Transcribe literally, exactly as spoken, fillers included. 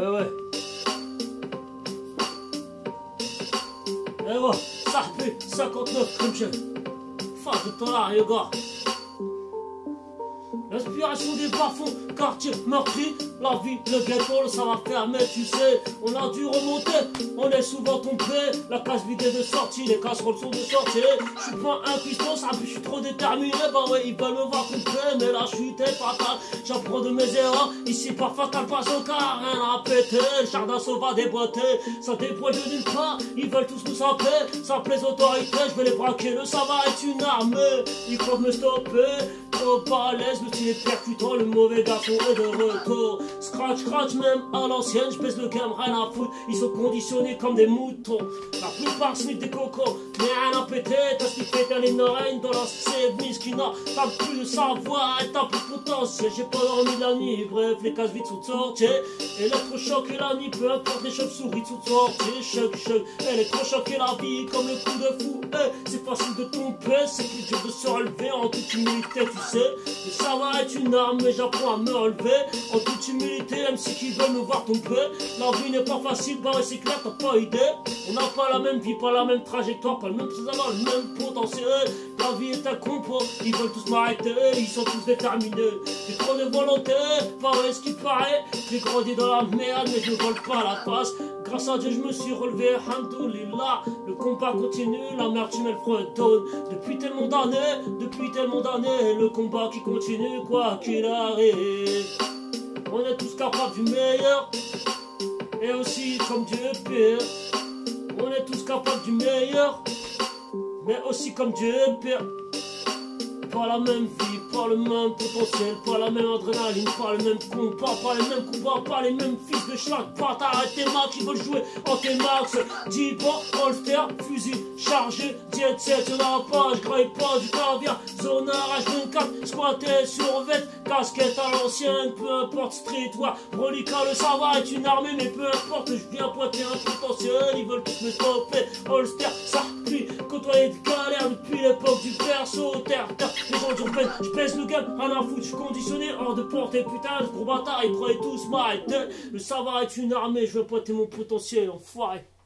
Ouais, ouais. Eh ouais, ça fait cinquante-neuf comme je. Face de ton arrière, gars. L'inspiration des bas-fonds, quartier meurtri, la vie, le ghetto, le savoir-faire, mais tu sais, on a dû remonter, on est souvent tombé, la case vidée de sortie, les casseroles sont de sortie, je suis pas un piston, ça je suis trop déterminé, bah ouais, ils veulent me voir tomber, mais la chute est fatale, j'apprends de mes erreurs, ici pas fatal, pas au cas, rien à péter, le jardin sauvage déboîté, ça débrouille de nulle part, ils veulent tous nous saper, ça plaît aux autorités, je vais les braquer, le savoir est une armée, ils peuvent me stopper, trop pas à l'aise, le style est percutant, le mauvais garçon est de retour. Scratch, scratch, même à l'ancienne, je baisse le game, rien à foutre. Ils sont conditionnés comme des moutons. La plupart sniffent des cocos, mais rien à péter. T'as sniffé t'as les oreilles dans la sévise qui n'a pas plus de savoir, et t'as plus de potentiel. J'ai pas dormi la nuit, bref, les cases vides sont sorties. Électrochoc et la nuit, peu importe les chauves-souris sont sorties. Choc, choc, électrochoc et la vie comme le coup de fou. Hey, c'est facile de tomber, c'est plus dur de se relever en toute humilité, tu sais. Le savoir est une arme, mais j'apprends à me relever. En toute humilité, M C qui veulent nous voir tomber. La vie n'est pas facile, bah ouais, c'est clair, t'as pas idée. On n'a pas la même vie, pas la même trajectoire, pas le même savoir, le même potentiel. La vie est un compo, ils veulent tous m'arrêter, ils sont tous déterminés. J'ai trop de volonté, pas vrai ce qui paraît. J'ai grandi dans la merde, mais je ne vole pas la face. Grâce à Dieu, je me suis relevé, alhamdoulilah. Le combat continue, la merde tu mets le fredonne. Depuis tellement d'années, depuis tellement d'années, le combat qui continue, quoi qu'il arrive. On est tous capables du meilleur, et aussi comme Dieu est pire. On est tous capables du meilleur, mais aussi comme Dieu est pire. Pas la même vie, pas le même potentiel, pas la même adrénaline, pas le même combat, pas les mêmes combats, pas les mêmes fils de chaque bâtard. Et tes mains qui veulent jouer en tes max. dix pas, holster, fusil chargé, jet set, y'en a pas, j'graille pas du caviar. Zonard H vingt-quatre, squatté, survêt, casquette à l'ancienne, peu importe street, ouais. Reliquat, le savoir est une armée, mais peu importe, je viens pointer un potentiel. Ils veulent tous me stopper, holster, ça puis côtoyer de galère depuis l'époque du perso, terre, terre. Les gens durent peine, je pèse le game, rien à foutre, je suis conditionné, hors de portée, putain, ce gros bâtard, ils croyaient tous m'arrêter. Le savoir est une armée, je veux pointer mon potentiel, enfoiré.